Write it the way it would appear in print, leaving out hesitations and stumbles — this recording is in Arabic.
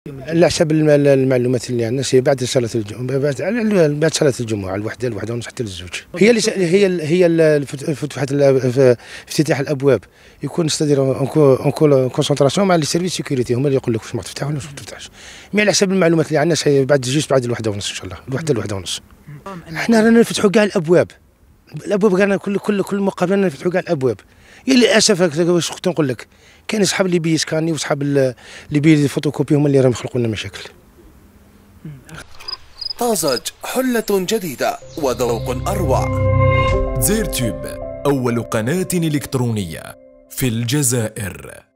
على حسب المعلومات اللي عندنا بعد صلاة الجمعة، بعد صلاة الجمعة الوحدة ونص حتى للزوج. هي فتحت افتتاح الابواب يكون ستادير اون كونسونطراسيون مع لي سيرفيس سيكوريتي، هما اللي يقول لك واش ما تفتح ولا واش ما تفتحش. مي على حسب المعلومات اللي عندنا بعد الوحدة ونص ان شاء الله، الوحدة ونص. حنا رانا نفتحوا كاع الابواب كاع كل مقابله نفتحوا كاع الابواب. للاسف واش كنت نقول لك، كاين صحاب اللي بيسكاني وصحاب اللي بيفوتوكوبي هما اللي راهم يخلقوا لنا مشاكل. طازج حلة جديدة وذوق أروع. زيرتوب أول قناة إلكترونية في الجزائر.